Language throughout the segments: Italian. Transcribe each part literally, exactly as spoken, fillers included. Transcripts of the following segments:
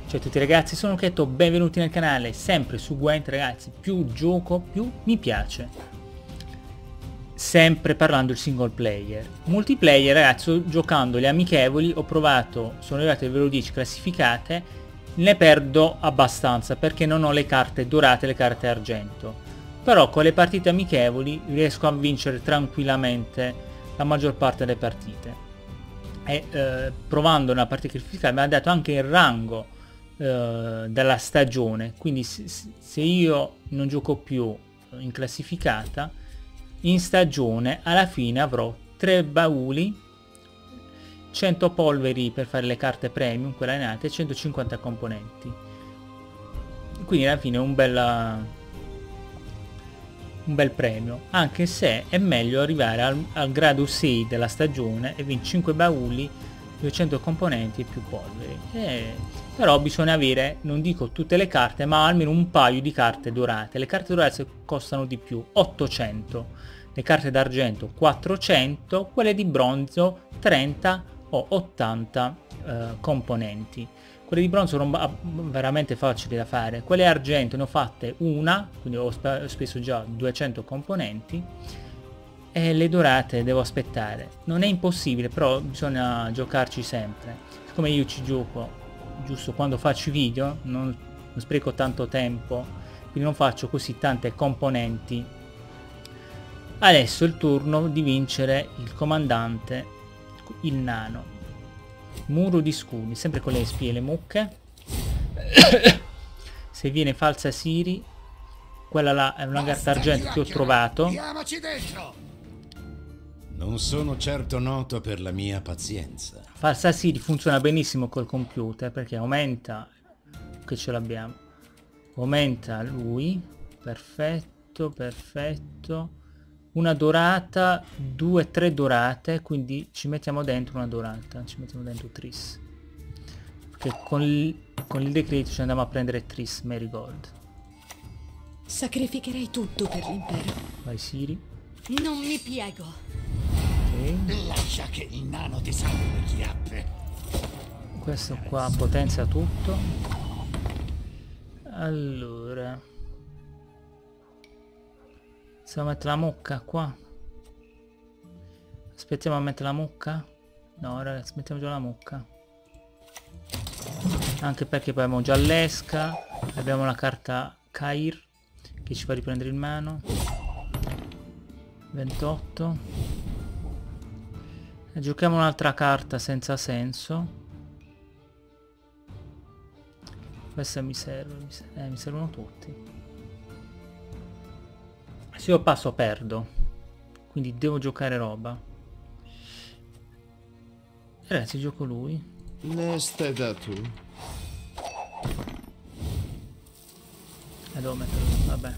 Ciao a tutti ragazzi, sono Chetto, benvenuti nel canale, sempre su Gwent ragazzi, più gioco più mi piace. Sempre parlando il single player. Multiplayer ragazzi, giocando le amichevoli, ho provato, sono arrivato al livello dieci classificate, ne perdo abbastanza perché non ho le carte dorate e le carte argento. Però con le partite amichevoli riesco a vincere tranquillamente la maggior parte delle partite. E eh, provando una partita classificata mi ha dato anche il rango della stagione, quindi se, se io non gioco più in classificata, in stagione alla fine avrò tre bauli, cento polveri per fare le carte premium, quelle allenate, e centocinquanta componenti. Quindi alla fine è un bel un bel premio, anche se è meglio arrivare al, al grado sei della stagione e vincere cinque bauli, duecento componenti e più polveri. E però bisogna avere, non dico tutte le carte, ma almeno un paio di carte dorate. Le carte dorate costano di più, ottocento, le carte d'argento quattrocento, quelle di bronzo trenta o ottanta eh, componenti. Quelle di bronzo sono veramente facili da fare, quelle argento ne ho fatte una, quindi ho, sp ho speso già duecento componenti, e le dorate devo aspettare. Non è impossibile, però bisogna giocarci sempre. Siccome io ci gioco giusto quando faccio i video, non, non spreco tanto tempo, quindi non faccio così tante componenti. Adesso è il turno di vincere il comandante, il nano. Muro di scudi, sempre con le spie e le mucche. Se viene falsa Siri, quella là è una carta argento che ho trovato. Non sono certo noto per la mia pazienza. Falsa Siri funziona benissimo col computer perché aumenta, che ce l'abbiamo, aumenta lui, perfetto, perfetto, una dorata, due, tre dorate, quindi ci mettiamo dentro una dorata, ci mettiamo dentro Triss, perché con il, con il decreto ci andiamo a prendere Triss Marigold. Sacrificherei tutto per l'impero. Vai Siri. Non mi piego. Ok. Lascia che il nano ti salvi le chiappe. Questo qua potenzia tutto. Allora, stiamo a mettere la mucca qua. Aspettiamo a mettere la mucca. No ragazzi, mettiamo già la mucca, anche perché poi abbiamo già l'esca, abbiamo la carta Kair che ci fa riprendere in mano. Ventotto. E giochiamo un'altra carta senza senso. Questa mi serve, mi, serve, eh, mi servono tutti. Se io passo perdo, quindi devo giocare roba. E ragazzi, gioco lui. Ne stai da tu? E devo metterlo, vabbè.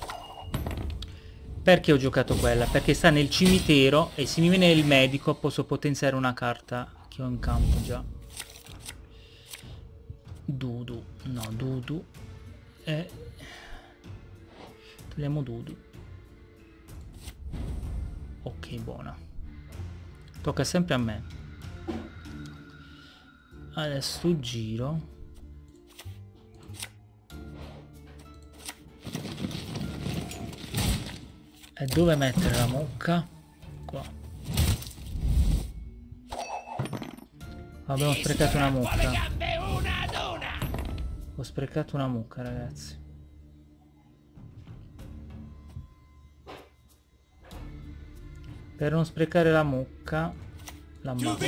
Perché ho giocato quella? Perché sta nel cimitero e se mi viene il medico posso potenziare una carta che ho in campo già. Dudu, no, Dudu. E togliamo Dudu. Ok, buona. Tocca sempre a me. Adesso giro. E dove mettere la mucca? Qua. Abbiamo sprecato una mucca. Ho sprecato una mucca ragazzi. Per non sprecare la mucca la ammazzo.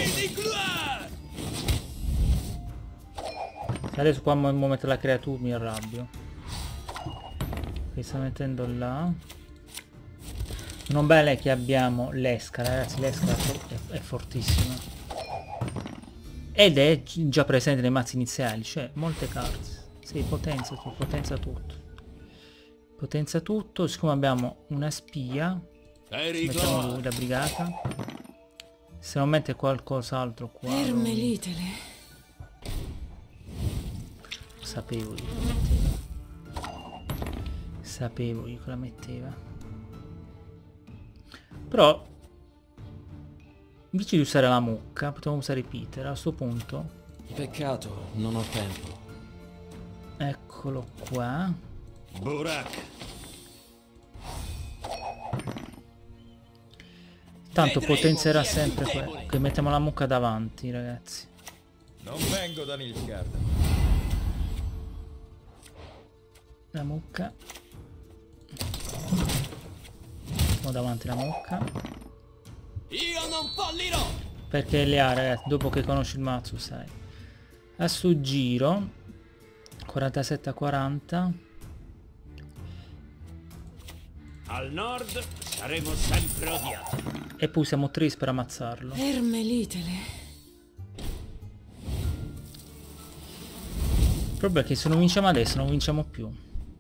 Se adesso qua mo metto la creatura mi arrabbio. Che sta mettendo là. Non bene che abbiamo l'esca, ragazzi, l'esca è, è fortissima. Ed è già presente nei mazzi iniziali, cioè molte carte. Sì, potenza tutto, potenza tutto. Potenza tutto, siccome abbiamo una spia, mettiamo lui da brigata. Se non mette qualcos'altro qua. Ermelitele. Sapevo io che la metteva. Sapevo io che la metteva. Però invece di usare la mucca potremmo usare Peter. A questo punto Peccato, non ho tempo. Eccolo qua. Burak. Tanto Vedremo potenzierà chi è sempre più quello. debole. Che mettiamo la mucca davanti, ragazzi. Non vengo da Nilfgaard. La mucca. Mettiamo davanti la mucca. Io non fallirò. Perché le ha, ragazzi, dopo che conosci il mazzo sai. A sto giro quarantasette a quaranta. Al nord saremo sempre odiati. E poi siamo Tris per ammazzarlo. Ermelitele. Il problema è che se non vinciamo adesso non vinciamo più.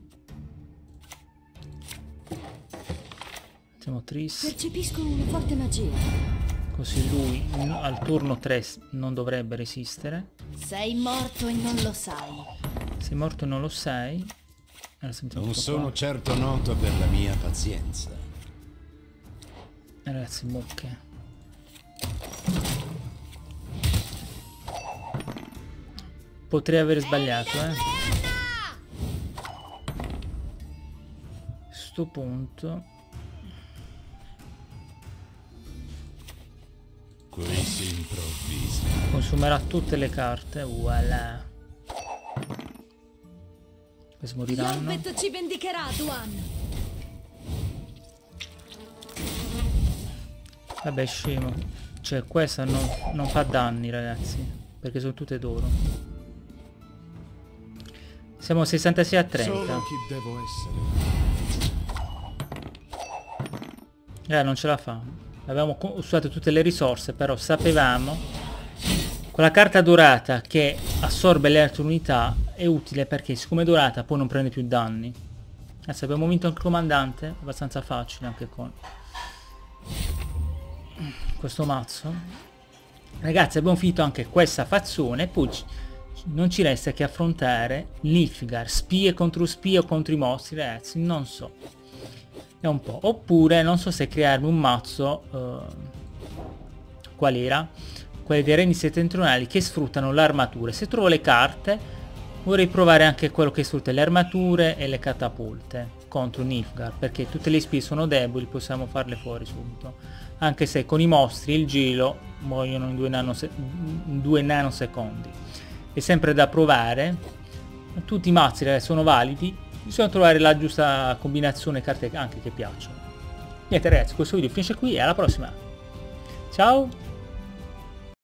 Mettiamo Tris. Percepisco una forte magia. Così lui al turno tre non dovrebbe resistere. Sei morto e non lo sai. Sei morto e non lo sei. Adesso mettiamo Non tutto sono qua. certo noto per la mia pazienza. Eh, ragazzi, mucche. Potrei aver sbagliato, eh. A sto punto. Questi improvvisi. Consumerà tutte le carte. Voilà. Questi moriranno. Yorveth ci vendicherà, Duan. Vabbè, scemo. Cioè, questa non, non fa danni, ragazzi. Perché sono tutte d'oro. Siamo a sessantasei a trenta. Solo chi devo essere. Eh, non ce la fa. Avevamo usato tutte le risorse, però sapevamo. Quella carta dorata che assorbe le altre unità è utile perché siccome è dorata poi non prende più danni. Adesso abbiamo vinto il comandante, abbastanza facile anche con questo mazzo. Ragazzi, abbiamo finito anche questa fazione e poi ci, non ci resta che affrontare Nilfgaard, spie contro spie o contro i mostri, ragazzi, non so. È un po'. Oppure non so se crearmi un mazzo eh, qual era? Quelli dei regni settentrionali che sfruttano l'armatura. Se trovo le carte vorrei provare anche quello che sfrutta le armature e le catapulte contro Nilfgaard, perché tutte le spie sono deboli, possiamo farle fuori subito, anche se con i mostri il gelo muoiono in due, nanose in due nanosecondi. È sempre da provare. Tutti i mazzi, ragazzi, sono validi, bisogna trovare la giusta combinazione carte anche che piacciono. Niente, ragazzi, questo video finisce qui e alla prossima. Ciao.